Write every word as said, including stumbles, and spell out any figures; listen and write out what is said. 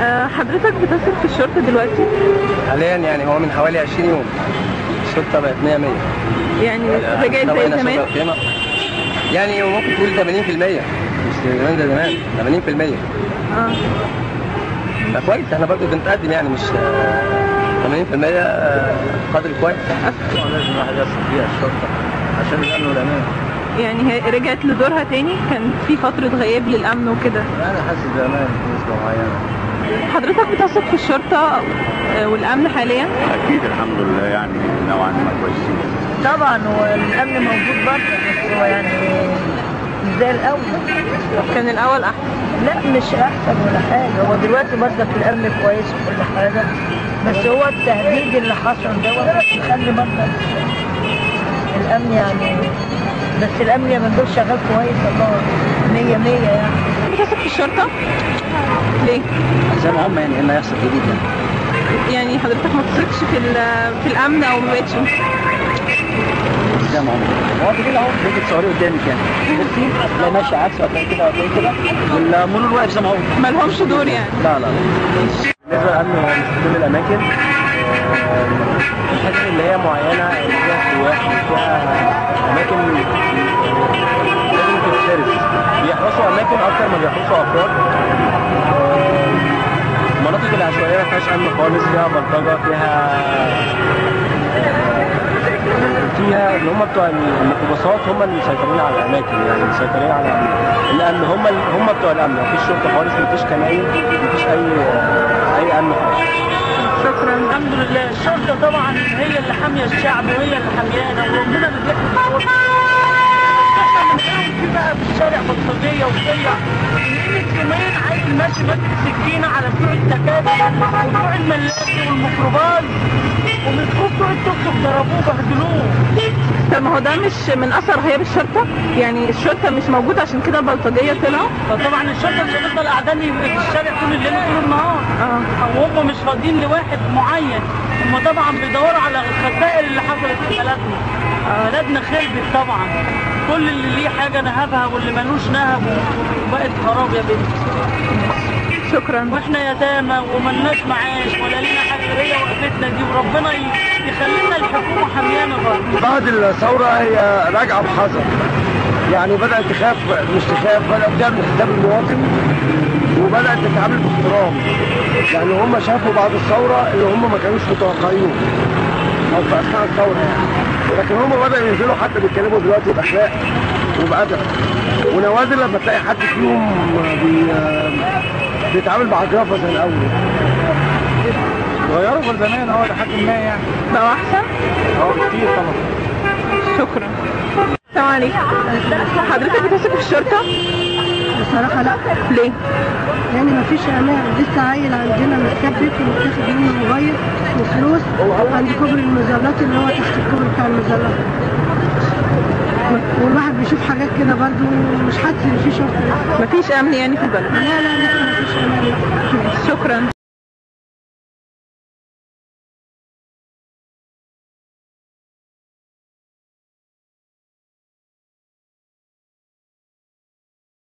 أه حضرتك بتثق في الشرطة دلوقتي؟ حاليا يعني هو من حوالي عشرين يوم الشرطة بقت مية مية. يعني رجعت زي زمان؟ يعني ممكن تقول ثمانين في المية، مش زمان زي زمان، ثمانين في المية. اه كويس، احنا برضه بنتقدم يعني، مش ثمانين في المية قدر كويس. لازم الواحد يثق فيها الشرطة عشان الأمن والأمان. يعني هي رجعت لدورها تاني؟ كان في فترة غياب للأمن وكده. أنا حاسس بأمان بنسبة معينة. حضرتك بتثق في الشرطة والأمن حاليا؟ أكيد الحمد لله، يعني نوعا ما كويسين. طبعا هو الأمن موجود برضه، بس هو يعني مش زي الأول. كان الأول أحسن؟ لا مش أحسن ولا حاجة، هو دلوقتي برضه الأمن كويس وكل حاجة، بس هو التهديد اللي حصل دوت بيخلي برضه الأمن يعني، بس الأمن يا مندوب شغال كويس والله مية مية يعني. بتثق في الشرطة؟ ليه؟ زي ما هم يعني إيه اللي هيحصل جديد يعني. يعني حضرتك ما بتثقش في في الأمن أو ما بقتش؟ زي ما هم. هو تجي اهو بيجي تصوري قدامك يعني. بصي تلاقي ماشي عكس وتلاقي كده وتلاقي كده والمرور واقف زي ما هو. ما لهمش دور يعني؟ لا لا لا. بالنسبة للأمن هو مش في كل الأماكن. الحاجات اللي هي معينة اللي فيها سواح وفيها أماكن لازم تتشرس، بيحرسوا أماكن أكتر ما بيحرسوا أفراد. المناطق العشوائية ما فيهاش أمن خالص، فيها بلطجة، فيها فيها اللي هم بتوع الميكروباصات هم اللي مسيطرين على الأماكن، يعني مسيطرين على الأمن، هم هم بتوع الأمن، مفيش شرطة خالص، مفيش كمائن، مفيش أي أي أمن خالص. شكرا. الحمد لله. الشرطة طبعا هي اللي حامية الشعب وهي اللي حاميانا، وربنا اللي بيحمي الشرطة. احنا بنلاقيهم في بقى في الشارع بلطجية وسيع، من يومين عيل ماشي ماسك سكينة على بتوع التكاتك وبتوع الملاكي والميكروباص، ومسكوه بتوع التوك توك ضربوه بهدلوه. طب ما هو ده مش من اثر غياب الشرطه؟ يعني الشرطه مش موجوده عشان كده البلطجيه طلعوا؟ فطبعا الشرطه مش هتفضل قاعدين في الشارع طول الليل وطول النهار. اه او هم مش فاضيين لواحد معين، هم طبعا بيدوروا على الخسائر اللي حصلت في بلدنا. بلدنا خربت طبعا، كل اللي ليه حاجه نهبها واللي ملوش نهب وبقت خراب يا بنتي. شكرا. واحنا يتامى وملناش معاش ولا لينا حاجه، هي وقفتنا دي وربنا يخلينا الحكومه حميانا برضه. بعد الثوره هي راجعه بحذر، يعني بدات تخاف، مش تخاف، بدات تعمل حساب المواطن وبدات تتعامل باحترام، يعني هم شافوا بعد الثوره اللي هم ما كانوش متوقعينه او في اثناء الثوره يعني، لكن هم بداوا ينزلوا حتى بيتكلموا دلوقتي باخلاق وبادب، ونوادر لما تلاقي حد فيهم بي بيتعامل بعجرفه زي الاول. غيروا في زمان اه لحد ما يعني بقوا احسن؟ اه كتير طبعا. شكرا. السلام عليكم. حضرتك بتثق في الشرطه؟ بصراحه لا. ليه؟ يعني مفيش امان، لسه عيل عندنا متثبت ومتاخد منه موبايل وفلوس عند كوبري المظلات اللي هو تحت الكوبري بتاع المظلات، والواحد بيشوف حاجات كده برضه مش حاسس ان في شرطه. مفيش امن يعني في البلد؟ لا لا لسه مفيش امان. شكرا.